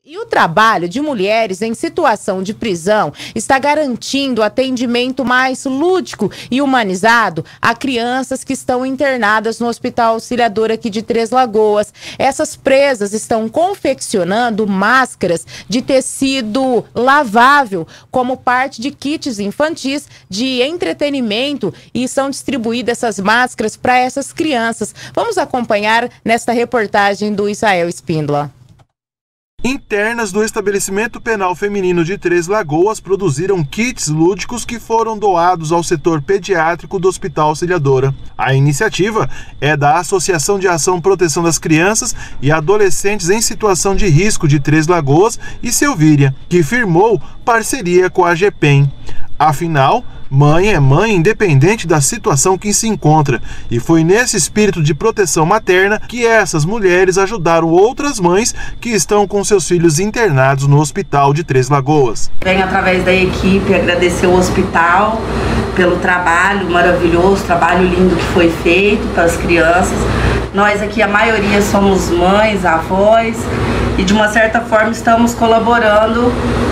E o trabalho de mulheres em situação de prisão está garantindo atendimento mais lúdico e humanizado a crianças que estão internadas no Hospital Auxiliadora aqui de Três Lagoas. Essas presas estão confeccionando máscaras de tecido lavável como parte de kits infantis de entretenimento e são distribuídas essas máscaras para essas crianças. Vamos acompanhar nesta reportagem do Israel Espíndola. Internas do estabelecimento penal feminino de Três Lagoas produziram kits lúdicos que foram doados ao setor pediátrico do Hospital Auxiliadora. A iniciativa é da Associação de Ação Proteção das Crianças e Adolescentes em Situação de Risco de Três Lagoas e Selvíria, que firmou parceria com a AGPEM. Afinal, mãe é mãe independente da situação que se encontra, e foi nesse espírito de proteção materna que essas mulheres ajudaram outras mães que estão com seus filhos internados no Hospital de Três Lagoas. Venho através da equipe agradecer o hospital pelo trabalho maravilhoso, trabalho lindo que foi feito para as crianças. Nós aqui, a maioria, somos mães, avós, e de uma certa forma estamos colaborando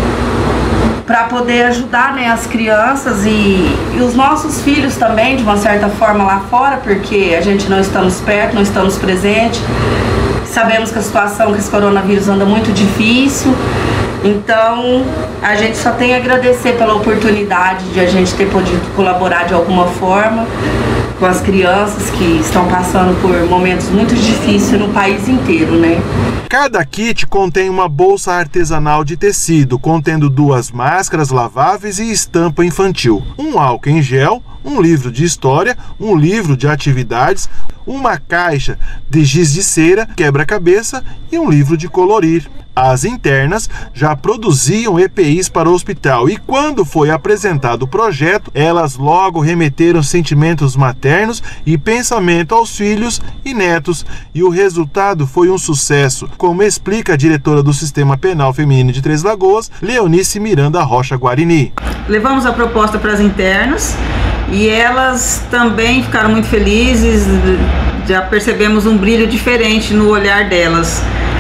para poder ajudar, né, as crianças e os nossos filhos também, de uma certa forma, lá fora, porque a gente não estamos perto, não estamos presentes. Sabemos que a situação com esse coronavírus anda muito difícil, então a gente só tem a agradecer pela oportunidade de a gente ter podido colaborar de alguma forma com as crianças que estão passando por momentos muito difíceis no país inteiro, né? Cada kit contém uma bolsa artesanal de tecido, contendo 2 máscaras laváveis e estampa infantil, um álcool em gel, um livro de história, um livro de atividades, uma caixa de giz de cera, quebra-cabeça e um livro de colorir. As internas já produziam EPIs para o hospital e quando foi apresentado o projeto, elas logo remeteram sentimentos maternos e pensamento aos filhos e netos. E o resultado foi um sucesso, como explica a diretora do Sistema Penal Feminino de Três Lagoas, Leonice Miranda Rocha Guarini. Levamos a proposta para as internas e elas também ficaram muito felizes, já percebemos um brilho diferente no olhar delas.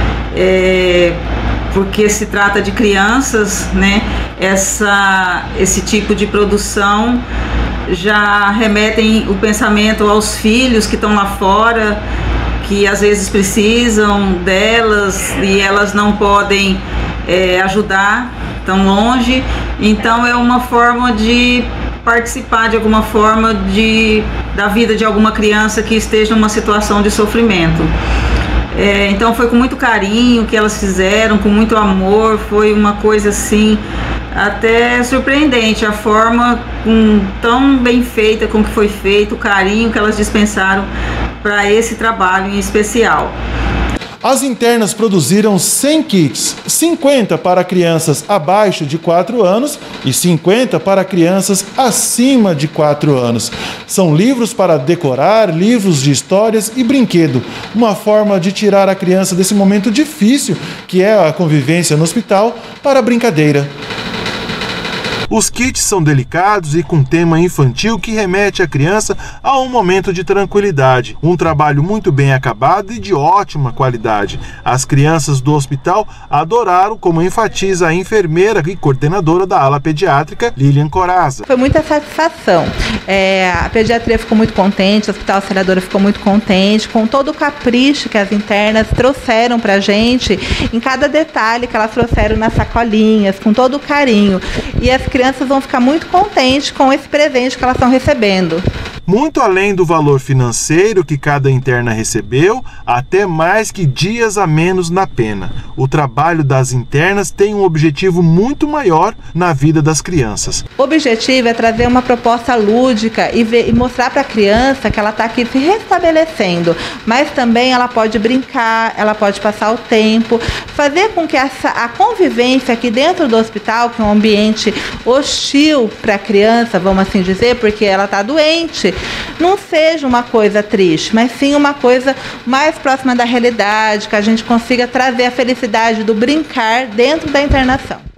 Porque se trata de crianças, né? Esse tipo de produção já remetem o pensamento aos filhos que estão lá fora, que às vezes precisam delas e elas não podem ajudar tão longe. Então é uma forma de participar de alguma forma da vida de alguma criança que esteja numa situação de sofrimento. Então foi com muito carinho que elas fizeram, com muito amor, foi uma coisa assim até surpreendente, a forma tão bem feita com que foi feito, o carinho que elas dispensaram para esse trabalho em especial. As internas produziram 100 kits, 50 para crianças abaixo de 4 anos e 50 para crianças acima de 4 anos. São livros para decorar, livros de histórias e brinquedo, uma forma de tirar a criança desse momento difícil que é a convivência no hospital para a brincadeira. Os kits são delicados e com tema infantil que remete a criança a um momento de tranquilidade. Um trabalho muito bem acabado e de ótima qualidade. As crianças do hospital adoraram, como enfatiza a enfermeira e coordenadora da ala pediátrica, Lilian Coraza. Foi muita satisfação. A pediatria ficou muito contente, o Hospital Auxiliadora ficou muito contente com todo o capricho que as internas trouxeram para a gente, em cada detalhe que elas trouxeram nas sacolinhas, com todo o carinho. E as crianças vão ficar muito contentes com esse presente que elas estão recebendo. Muito além do valor financeiro que cada interna recebeu, até mais que dias a menos na pena. O trabalho das internas tem um objetivo muito maior na vida das crianças. O objetivo é trazer uma proposta lúdica e mostrar para a criança que ela está aqui se restabelecendo, mas também ela pode brincar, ela pode passar o tempo, fazer com que a convivência aqui dentro do hospital, que é um ambiente hostil para a criança, vamos assim dizer, porque ela está doente, não seja uma coisa triste, mas sim uma coisa mais próxima da realidade, que a gente consiga trazer a felicidade do brincar dentro da internação.